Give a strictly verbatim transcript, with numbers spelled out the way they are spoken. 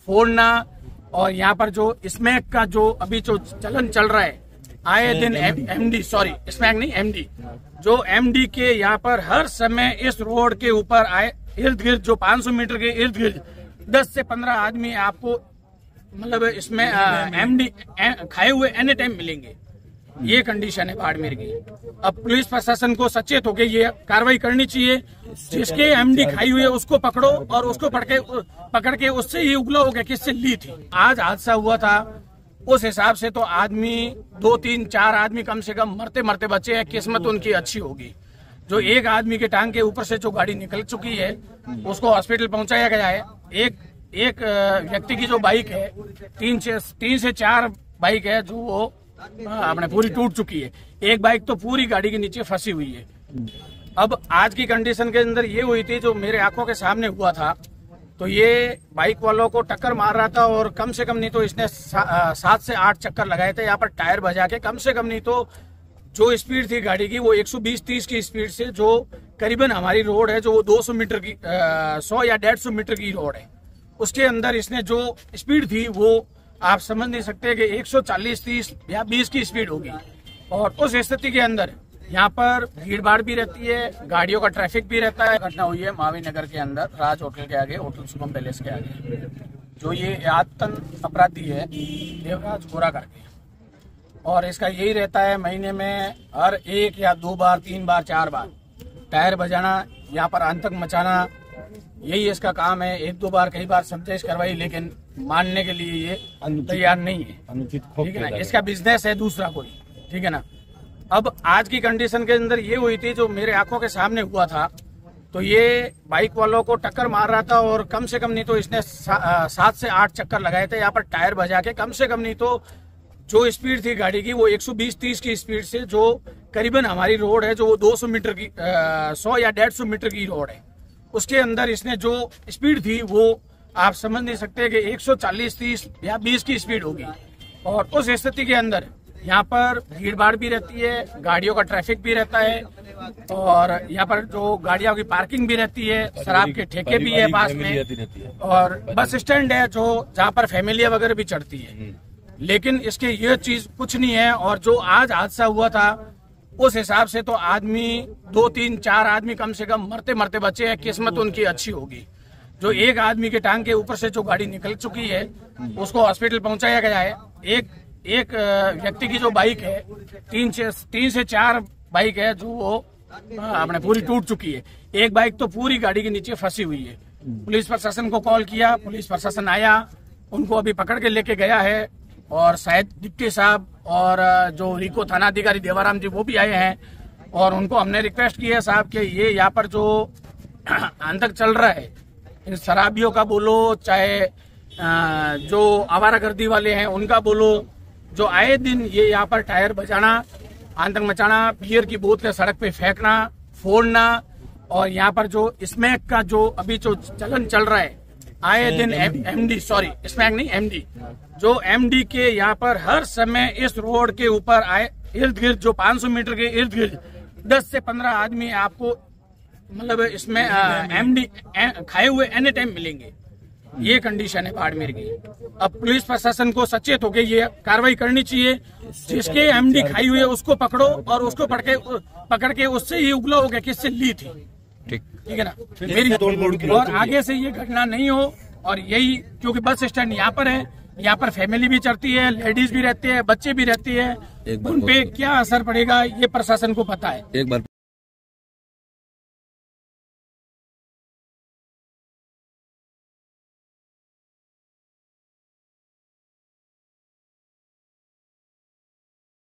फोड़ना, और यहाँ पर जो स्मैक का जो अभी जो चलन चल रहा है आए दिन, एमडी सॉरी स्मैक नहीं एमडी, जो एमडी के यहाँ पर हर समय इस रोड के ऊपर आए इर्द गिर्द जो पाँच सौ मीटर के इर्द गिर्द दस से पंद्रह आदमी आपको मतलब इसमें एमडी खाए हुए एनी टाइम मिलेंगे। ये कंडीशन है बाड़मेर की। अब पुलिस प्रशासन को सचेत होकर ये कार्रवाई करनी चाहिए। जिसके एमडी खाई हुई है उसको पकड़ो और उसको पकड़ के पकड़ के उससे ये उगला हो गया किससे ली थी। आज हादसा हुआ था, उस हिसाब से तो आदमी दो तीन चार आदमी कम से कम मरते मरते बचे हैं। किस्मत उनकी अच्छी होगी। जो एक आदमी के टांग के ऊपर से जो गाड़ी निकल चुकी है उसको हॉस्पिटल पहुंचाया गया है। एक एक व्यक्ति की जो बाइक है, तीन से तीन से चार बाइक है जो वो अपने पूरी टूट चुकी है। एक बाइक तो पूरी गाड़ी के नीचे फंसी हुई है। अब आज की कंडीशन के अंदर ये हुई थी, जो मेरे आंखों के सामने हुआ था, तो ये बाइक वालों को टक्कर मार रहा था और कम से कम नहीं तो इसने सा, सात से आठ चक्कर लगाए थे यहाँ पर टायर बजा के। कम से कम नहीं तो जो स्पीड थी गाड़ी की वो एक सौ बीस तीस की स्पीड से, जो करीबन हमारी रोड है जो वो दो सौ मीटर की सौ या डेढ़ सौ मीटर की रोड है, उसके अंदर इसने जो स्पीड थी वो आप समझ नहीं सकते कि एक सौ चालीस तीस या बीस की स्पीड होगी। और उस स्थिति के अंदर यहाँ पर भीड़ भाड़ भी रहती है, गाड़ियों का ट्रैफिक भी रहता है। घटना हुई है मावी नगर के अंदर, राज होटल के आगे, होटल शुभम पैलेस के आगे। जो ये आतन अपराधी है देवराज गोरा करके, और इसका यही रहता है महीने में हर एक या दो बार तीन बार चार बार टायर बजाना, यहाँ पर आतंक मचाना, यही इसका काम है। एक दो बार कई बार समझाइश करवाई लेकिन मानने के लिए ये तैयार नहीं है। ठीक है ना, इसका बिजनेस है दूसरा कोई। ठीक है ना। अब आज की कंडीशन के अंदर ये हुई थी, जो मेरे आंखों के सामने हुआ था, तो ये बाइक वालों को टक्कर मार रहा था और कम से कम नहीं तो इसने सा, सात से आठ चक्कर लगाए थे यहाँ पर टायर बजा के। कम से कम नहीं तो जो स्पीड थी गाड़ी की वो एक सौ बीस तीस की स्पीड से, जो करीबन हमारी रोड है जो वो दो सौ मीटर की सौ या डेढ़ सौ मीटर की रोड है, उसके अंदर इसने जो स्पीड थी वो आप समझ नहीं सकते कि एक सौ चालीस तीस या बीस की स्पीड होगी। और उस स्थिति के अंदर यहाँ पर भीड़ भाड़ भी रहती है, गाड़ियों का ट्रैफिक भी रहता है, और यहाँ पर जो गाड़ियों की पार्किंग भी रहती है, शराब के ठेके भी है पास में, और बस स्टैंड है जो जहाँ पर फैमिलियां वगैरह भी चढ़ती है। लेकिन इसके ये चीज कुछ नहीं है। और जो आज हादसा हुआ था उस हिसाब से तो आदमी दो तीन चार आदमी कम से कम मरते मरते बचे हैं। किस्मत उनकी अच्छी होगी। जो एक आदमी के टांग के ऊपर से जो गाड़ी निकल चुकी है उसको हॉस्पिटल पहुंचाया गया है। एक एक व्यक्ति की जो बाइक है, तीन से तीन से चार बाइक है जो वो अपने पूरी टूट चुकी है। एक बाइक तो पूरी गाड़ी के नीचे फंसी हुई है। पुलिस प्रशासन को कॉल किया, पुलिस प्रशासन आया, उनको अभी पकड़ के लेके गया है, और शायद डिप्टी साहब और जो रिको थाना अधिकारी देवाराम जी वो भी आए हैं। और उनको हमने रिक्वेस्ट की है साहब कि ये यहाँ पर जो आतंक चल रहा है, इन शराबियों का बोलो, चाहे जो आवारागर्दी वाले हैं उनका बोलो, जो आए दिन ये यहाँ पर टायर बजाना, आतंक मचाना, बियर की बोतलें सड़क पे फेंकना, फोड़ना, और यहाँ पर जो स्मैक का जो अभी जो चलन चल रहा है आए दिन, एमडी सॉरी स्मैक नहीं एमडी, जो एमडी के यहाँ पर हर समय इस रोड के ऊपर आए इर्द गिर्द जो पाँच सौ मीटर के इर्द गिर्द दस से पंद्रह आदमी आपको मतलब इसमें एमडी खाए हुए एनी टाइम मिलेंगे। ये कंडीशन है बाड़मेर की। अब पुलिस प्रशासन को सचेत होकर ये कार्रवाई करनी चाहिए। जिसके एमडी खाई हुई है उसको पकड़ो और उसको पकड़ के पकड़ के उससे ये उगला हो गया किससे ली थी। ठीक ठीक है ना। मेरी और आगे से ये घटना नहीं हो। और यही क्योंकि बस स्टैंड यहाँ पर है, यहाँ पर फैमिली भी चढ़ती है, लेडीज भी रहती है, बच्चे भी रहती है, उन पे क्या असर पड़ेगा ये प्रशासन को पता है। एक बार